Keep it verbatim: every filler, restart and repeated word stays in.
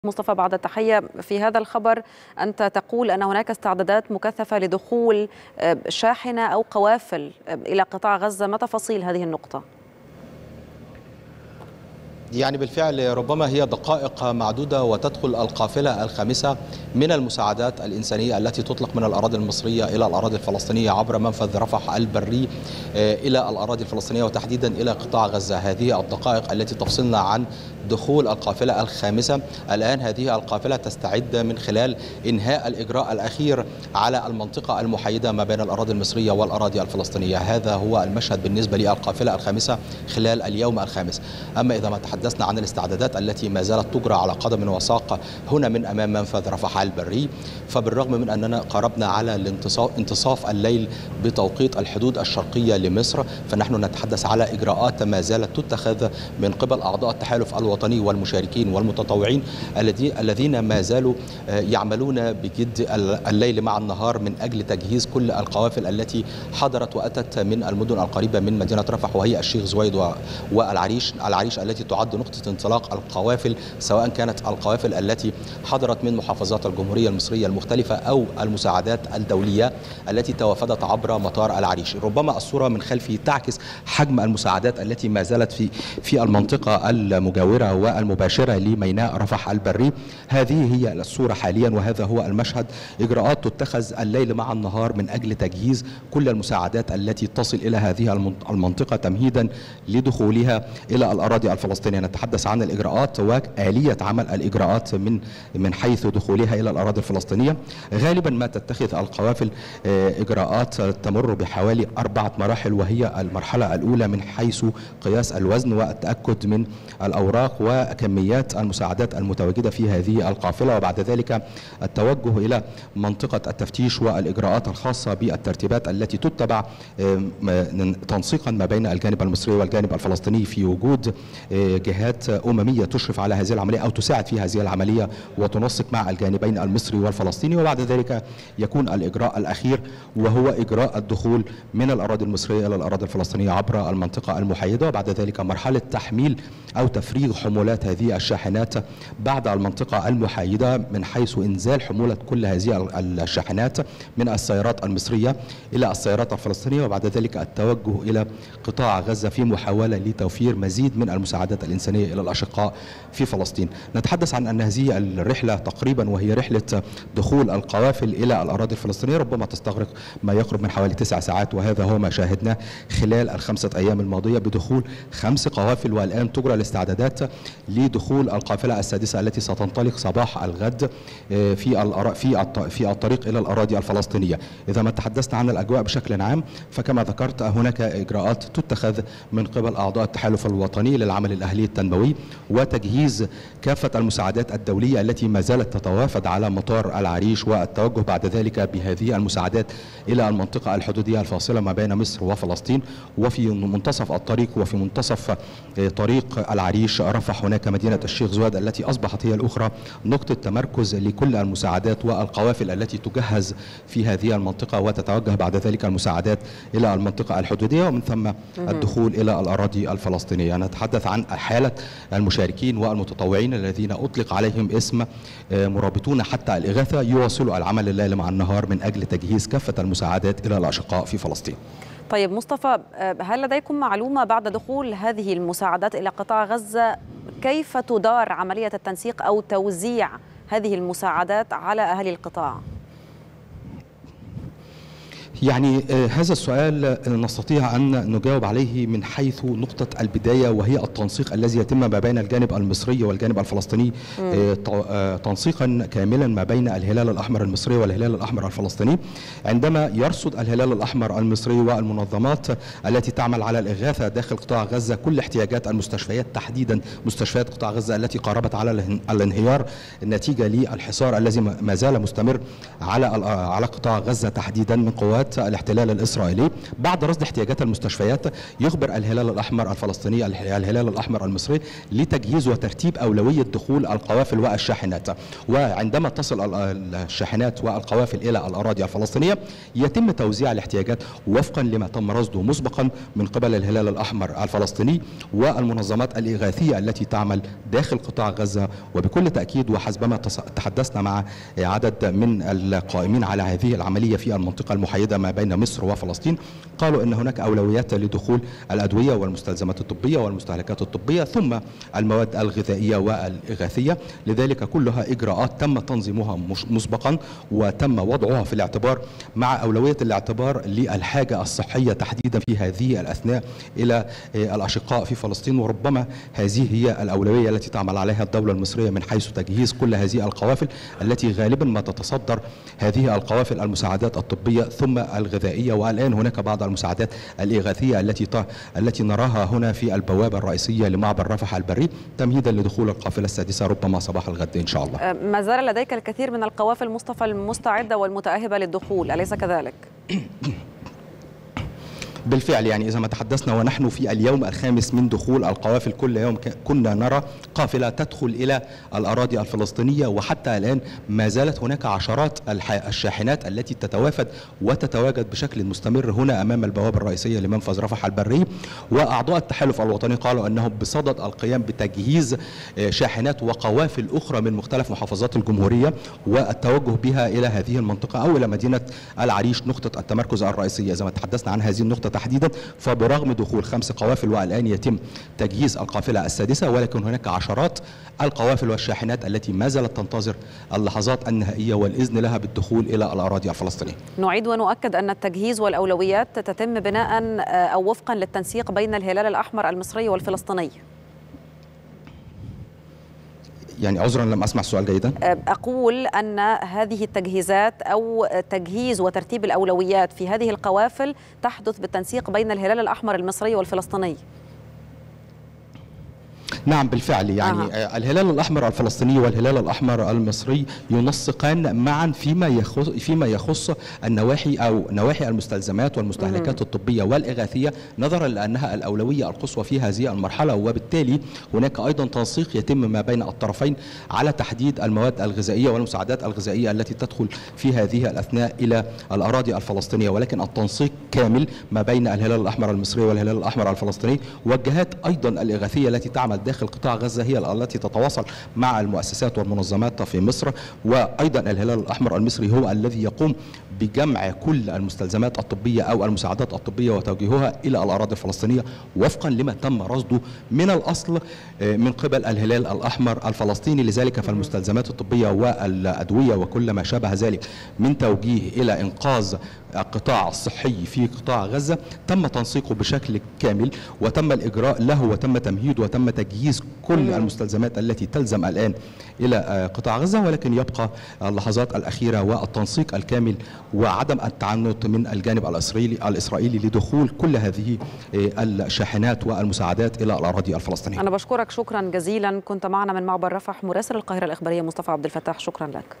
مصطفى، بعد التحية، في هذا الخبر أنت تقول أن هناك استعدادات مكثفة لدخول شاحنة أو قوافل إلى قطاع غزة. ما تفاصيل هذه النقطة؟ يعني بالفعل ربما هي دقائق معدودة وتدخل القافلة الخامسة من المساعدات الإنسانية التي تطلق من الأراضي المصرية إلى الأراضي الفلسطينية عبر منفذ رفح البري إلى الأراضي الفلسطينية وتحديدا إلى قطاع غزة. هذه الدقائق التي تفصلنا عن دخول القافلة الخامسة. الآن هذه القافلة تستعد من خلال إنهاء الإجراء الأخير على المنطقة المحيدة ما بين الأراضي المصرية والأراضي الفلسطينية. هذا هو المشهد بالنسبة للقافلة الخامسة خلال اليوم الخامس. أما إذا ما تحدثنا عن الاستعدادات التي ما زالت تجرى على قدم وساق هنا من أمام منفذ رفح البري، فبالرغم من أننا قربنا على انتصاف الليل بتوقيت الحدود الشرقية لمصر، فنحن نتحدث على إجراءات ما زالت تتخذ من قبل أعضاء التحالف الوطني والمشاركين والمتطوعين الذين ما زالوا يعملون بجد الليل مع النهار من أجل تجهيز كل القوافل التي حضرت وأتت من المدن القريبة من مدينة رفح، وهي الشيخ زويد والعريش العريش التي تعد نقطة انطلاق القوافل، سواء كانت القوافل التي حضرت من محافظات الجمهورية المصرية المختلفة أو المساعدات الدولية التي توافدت عبر مطار العريش. ربما الصورة من خلفي تعكس حجم المساعدات التي ما زالت في في المنطقة المجاورة والمباشرة لميناء رفح البري. هذه هي الصورة حاليا وهذا هو المشهد. إجراءات تتخذ الليل مع النهار من أجل تجهيز كل المساعدات التي تصل إلى هذه المنطقة تمهيدا لدخولها إلى الأراضي الفلسطينية. نتحدث عن الإجراءات وآلية عمل الإجراءات من من حيث دخولها إلى الأراضي الفلسطينية. غالبا ما تتخذ القوافل إجراءات تمر بحوالي أربعة مراحل، وهي المرحلة الأولى من حيث قياس الوزن والتأكد من الأوراق وكميات المساعدات المتواجدة في هذه القافلة، وبعد ذلك التوجه إلى منطقة التفتيش والإجراءات الخاصة بالترتيبات التي تتبع تنسيقا ما بين الجانب المصري والجانب الفلسطيني في وجود جهات أممية تشرف على هذه العملية أو تساعد في هذه العملية وتنسق مع الجانبين المصري والفلسطيني. وبعد ذلك يكون الإجراء الأخير وهو إجراء الدخول من الأراضي المصرية إلى الأراضي الفلسطينية عبر المنطقة المحيدة، وبعد ذلك مرحلة تحميل أو تفريغ حمولات هذه الشاحنات بعد المنطقة المحايدة من حيث إنزال حمولة كل هذه الشاحنات من السيارات المصرية إلى السيارات الفلسطينية، وبعد ذلك التوجه إلى قطاع غزة في محاولة لتوفير مزيد من المساعدات الإنسانية إلى الأشقاء في فلسطين. نتحدث عن أن هذه الرحلة تقريبا وهي رحلة دخول القوافل إلى الأراضي الفلسطينية ربما تستغرق ما يقرب من حوالي تسع ساعات، وهذا هو ما شاهدناه خلال الخمسة أيام الماضية بدخول خمس قوافل. والآن تجرى الاستعدادات لدخول القافلة السادسة التي ستنطلق صباح الغد في في في الطريق إلى الأراضي الفلسطينية. إذا ما تحدثنا عن الأجواء بشكل عام، فكما ذكرت هناك إجراءات تتخذ من قبل أعضاء التحالف الوطني للعمل الأهلي التنموي وتجهيز كافة المساعدات الدولية التي ما زالت تتوافد على مطار العريش، والتوجه بعد ذلك بهذه المساعدات إلى المنطقة الحدودية الفاصلة ما بين مصر وفلسطين. وفي منتصف الطريق وفي منتصف طريق العريش رفح هناك مدينة الشيخ زويد التي أصبحت هي الأخرى نقطة تمركز لكل المساعدات والقوافل التي تجهز في هذه المنطقة، وتتوجه بعد ذلك المساعدات إلى المنطقة الحدودية ومن ثم الدخول إلى الأراضي الفلسطينية. نتحدث عن حالة المشاركين والمتطوعين الذين أطلق عليهم اسم مرابطون حتى الإغاثة، يواصلوا العمل الليل مع النهار من أجل تجهيز كافة المساعدات إلى الأشقاء في فلسطين. طيب مصطفى، هل لديكم معلومة بعد دخول هذه المساعدات إلى قطاع غزة كيف تدار عملية التنسيق أو توزيع هذه المساعدات على أهالي القطاع؟ يعني هذا السؤال نستطيع أن نجاوب عليه من حيث نقطة البداية، وهي التنسيق الذي يتم ما بين الجانب المصري والجانب الفلسطيني، تنسيقا كاملا ما بين الهلال الأحمر المصري والهلال الأحمر الفلسطيني. عندما يرصد الهلال الأحمر المصري والمنظمات التي تعمل على الإغاثة داخل قطاع غزة كل احتياجات المستشفيات، تحديدا مستشفيات قطاع غزة التي قاربت على الانهيار نتيجة للحصار الذي ما زال مستمر على على قطاع غزة تحديدا من قوات قوات الاحتلال الإسرائيلي. بعد رصد احتياجات المستشفيات يخبر الهلال الأحمر الفلسطيني الهلال الأحمر المصري لتجهيز وترتيب أولوية دخول القوافل والشاحنات، وعندما تصل الشاحنات والقوافل إلى الأراضي الفلسطينية يتم توزيع الاحتياجات وفقا لما تم رصده مسبقا من قبل الهلال الأحمر الفلسطيني والمنظمات الإغاثية التي تعمل داخل قطاع غزة. وبكل تأكيد وحسبما تحدثنا مع عدد من القائمين على هذه العملية في المنطقة المحيدة ما بين مصر وفلسطين، قالوا أن هناك أولويات لدخول الأدوية والمستلزمات الطبية والمستهلكات الطبية ثم المواد الغذائية والإغاثية. لذلك كلها إجراءات تم تنظيمها مسبقا وتم وضعها في الاعتبار مع أولوية الاعتبار للحاجة الصحية تحديدا في هذه الأثناء إلى الأشقاء في فلسطين. وربما هذه هي الأولوية التي تعمل عليها الدولة المصرية من حيث تجهيز كل هذه القوافل التي غالبا ما تتصدر هذه القوافل المساعدات الطبية ثم الغذائية، والآن هناك بعض المساعدات الإغاثية التي التي نراها هنا في البوابة الرئيسية لمعبر رفح البري تمهيدا لدخول القافلة السادسة ربما صباح الغد إن شاء الله. ما زال لديك الكثير من القوافل مصطفى المستعدة والمتأهبة للدخول، أليس كذلك؟ بالفعل، يعني إذا ما تحدثنا ونحن في اليوم الخامس من دخول القوافل، كل يوم كنا نرى قافلة تدخل إلى الأراضي الفلسطينية، وحتى الآن ما زالت هناك عشرات الشاحنات التي تتوافد وتتواجد بشكل مستمر هنا أمام البوابة الرئيسية لمنفذ رفح البري. وأعضاء التحالف الوطني قالوا أنهم بصدد القيام بتجهيز شاحنات وقوافل أخرى من مختلف محافظات الجمهورية والتوجه بها إلى هذه المنطقة أو إلى مدينة العريش نقطة التمركز الرئيسية. إذا ما تحدثنا عن هذه النقطة تحديدا، فبرغم دخول خمس قوافل والآن يتم تجهيز القافلة السادسة، ولكن هناك عشرات القوافل والشاحنات التي ما زالت تنتظر اللحظات النهائية والإذن لها بالدخول إلى الأراضي الفلسطينية. نعيد ونؤكد أن التجهيز والأولويات تتم بناء أو وفقا للتنسيق بين الهلال الأحمر المصري والفلسطيني. يعني عذرا لم أسمع السؤال جيدا. أقول أن هذه التجهيزات أو تجهيز وترتيب الأولويات في هذه القوافل تحدث بالتنسيق بين الهلال الأحمر المصري والفلسطيني. نعم بالفعل، يعني آه. الهلال الأحمر الفلسطيني والهلال الأحمر المصري ينسقان معا فيما يخص فيما يخص النواحي أو نواحي المستلزمات والمستهلكات الطبية والإغاثية، نظرا لأنها الأولوية القصوى في هذه المرحلة. وبالتالي هناك أيضا تنسيق يتم ما بين الطرفين على تحديد المواد الغذائية والمساعدات الغذائية التي تدخل في هذه الأثناء إلى الأراضي الفلسطينية، ولكن التنسيق كامل ما بين الهلال الأحمر المصري والهلال الأحمر الفلسطيني. والجهات أيضا الإغاثية التي تعمل داخل قطاع غزة هي التي تتواصل مع المؤسسات والمنظمات في مصر، وأيضا الهلال الأحمر المصري هو الذي يقوم بجمع كل المستلزمات الطبية أو المساعدات الطبية وتوجيهها إلى الأراضي الفلسطينية وفقا لما تم رصده من الأصل من قبل الهلال الأحمر الفلسطيني. لذلك فالمستلزمات الطبية والأدوية وكل ما شابه ذلك من توجيه إلى إنقاذ القطاع الصحي في قطاع غزة تم تنسيقه بشكل كامل وتم الإجراء له وتم تمهيد وتم تجهيز كل المستلزمات التي تلزم الآن إلى قطاع غزة، ولكن يبقى اللحظات الأخيرة والتنسيق الكامل وعدم التعنت من الجانب الإسرائيلي الإسرائيلي لدخول كل هذه الشاحنات والمساعدات إلى الأراضي الفلسطينية. أنا بشكرك شكرا جزيلا، كنت معنا من معبر رفح مراسل القاهرة الإخبارية مصطفى عبد الفتاح، شكرا لك.